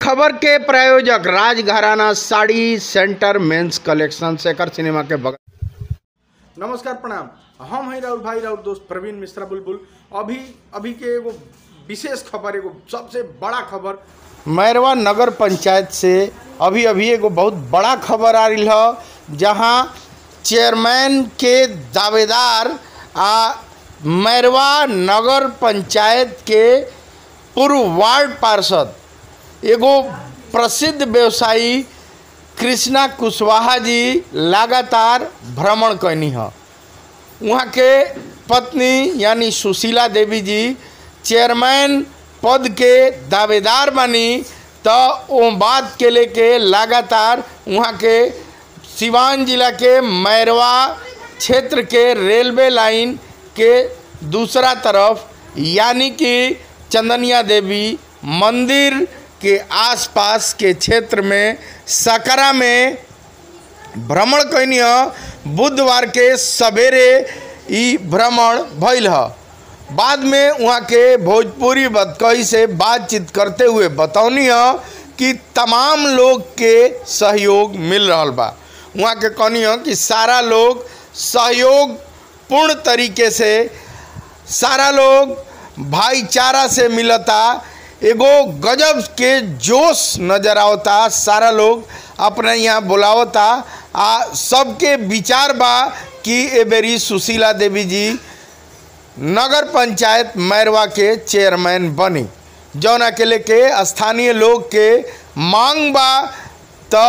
खबर के प्रायोजक Rajgharana sari centre men's collection Shekhar cinema के बगल। नमस्कार प्रणाम, हम हैं राहुल भाई, राहुल दोस्त प्रवीण मिश्रा बुलबुल। अभी के एगो विशेष खबर, एगो सबसे बड़ा खबर मैरवा नगर पंचायत से अभी एगो बहुत बड़ा खबर आ रही है, जहां चेयरमैन के दावेदार मैरवा नगर पंचायत के पूर्व वार्ड पार्षद एगो प्रसिद्ध व्यवसायी कृष्णा कुशवाहा जी लगातार भ्रमण कैनी है। वहाँ के पत्नी यानी सुशीला देवी जी चेयरमैन पद के दावेदार बनी, तो वो बात के लेके लगातार वहाँ के सिवान जिला के मैरवा क्षेत्र के रेलवे लाइन के दूसरा तरफ यानी कि चंदनिया देवी मंदिर के आसपास के क्षेत्र में सकरा में भ्रमण कैनी है। बुधवार के सवेरे ई भ्रमण भइल है। बाद में वहाँ के भोजपुरी बतकही से बातचीत करते हुए बतौनी है कि तमाम लोग के सहयोग मिल रहा बा। वहाँ के कहनी है कि सारा लोग सहयोग पूर्ण तरीके से, सारा लोग भाईचारा से मिलता, एगो गजब के जोश नजर आवता, सारा लोग अपने यहाँ बुलावता। सबके विचार बा कि ए बेरी सुशीला देवी जी नगर पंचायत मैरवा के चेयरमैन बनी, जौना के लेके स्थानीय लोग के मांग बा। तो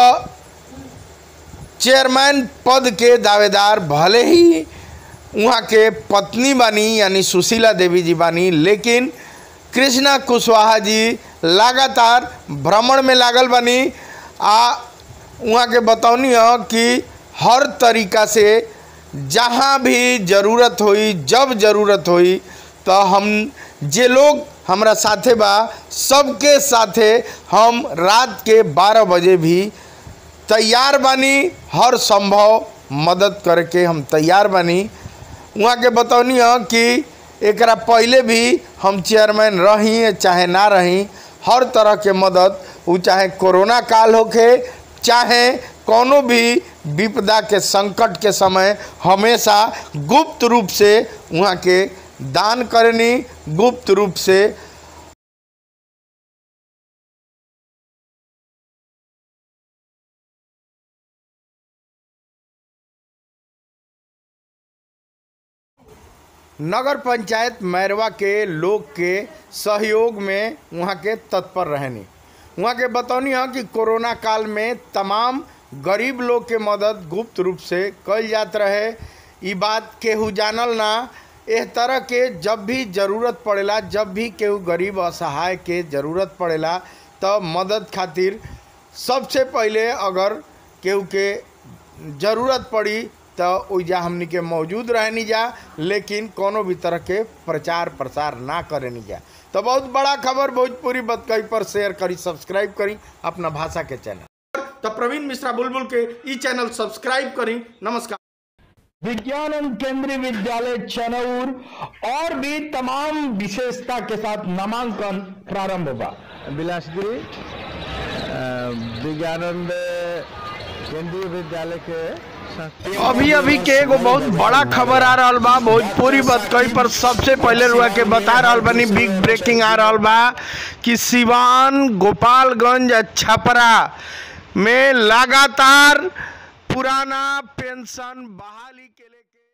चेयरमैन पद के दावेदार भले ही वहाँ के पत्नी बानी यानी सुशीला देवी जी बानी, लेकिन कृष्णा कुशवाहा जी लगातार भ्रमण में लागल बनी। वहाँ के बतौनी है कि हर तरीका से जहाँ भी ज़रूरत हुई, जब ज़रूरत हुई, तो हम जे लोग हमरा साथे बा सबके साथे हम रात के 12 बजे भी तैयार बानी, हर संभव मदद करके हम तैयार बानी। वहाँ के बतौनी है कि एकरा पहले भी हम चेयरमैन रही चाहे ना रही, हर तरह के मदद, वो चाहे कोरोना काल होखे चाहे कोनो भी विपदा के संकट के समय, हमेशा गुप्त रूप से वहाँ के दान करनी, गुप्त रूप से नगर पंचायत मैरवा के लोग के सहयोग में वहाँ के तत्पर रहनी। वहाँ के बतौनी है कि कोरोना काल में तमाम गरीब लोग के मदद गुप्त रूप से कल जात रहे। ये बात केहू जानल ना। एह तरह के जब भी ज़रूरत पड़ेला, जब भी केहू गरीब असहाय के ज़रूरत पड़ेला, तो मदद खातिर सबसे पहले अगर केहू के ज़रूरत पड़ी तो ओइजा हमनी के मौजूद रहनी जा, लेकिन कोनो भी तरह के प्रचार प्रसार ना करनी जा। तो बहुत बड़ा खबर भोजपुरी बतकही पर शेयर करी, सब्सक्राइब करी अपना भाषा के चैनल। तो प्रवीण मिश्रा बुलबुल के ई चैनल सब्सक्राइब करी। नमस्कार। विज्ञान केंद्रीय विद्यालय चनौर और भी तमाम विशेषता के साथ नामांकन प्रारंभ होगा। बिलासपुरी विज्ञानंद केंद्रीय विद्यालय के अभी के एगो बहुत बड़ा खबर आ रहा बा भोजपुरी बतकही पर। सबसे पहले रुआ के बता रहा बनी, बिग ब्रेकिंग आ रहा बा कि सिवान, गोपालगंज, छपरा में लगातार पुराना पेंशन बहाली के लेके